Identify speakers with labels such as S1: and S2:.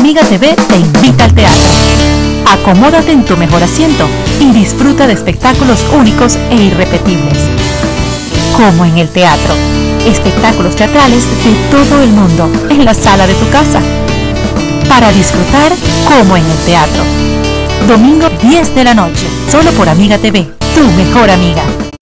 S1: Amiga TV te invita al teatro. Acomódate en tu mejor asiento y disfruta de espectáculos únicos e irrepetibles. Como en el teatro, espectáculos teatrales de todo el mundo en la sala de tu casa. Para disfrutar como en el teatro. Domingo 10 de la noche, solo por Amiga TV, tu mejor amiga.